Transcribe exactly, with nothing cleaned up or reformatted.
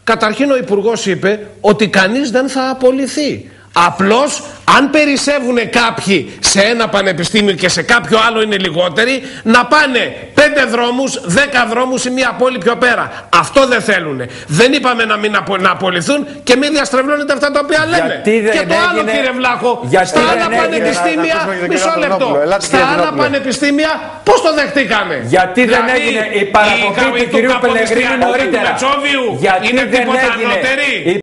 Καταρχήν ο Υπουργός είπε ότι κανείς δεν θα απολυθεί. Απλώς αν περισσεύουν κάποιοι σε ένα πανεπιστήμιο και σε κάποιο άλλο είναι λιγότεροι, να πάνε πέντε δρόμους, δέκα δρόμους ή μία πόλη πιο πέρα. Αυτό δεν θέλουν. Δεν είπαμε να μην απο, να απολυθούν και μην διαστρεβλώνετε αυτά τα οποία λέμε. Και το έγινε, άλλο κύριε Βλάχο, στα άλλα πανεπιστήμια, μισό λεπτό, στα άλλα πανεπιστήμια πώς το δεχτήκαμε? Γιατί δηλαδή, δεν έγινε η παραπομπή του κυρίου Πελεγρίνη νωρίτερα? Γιατί είναι τίποτα ανώτερη?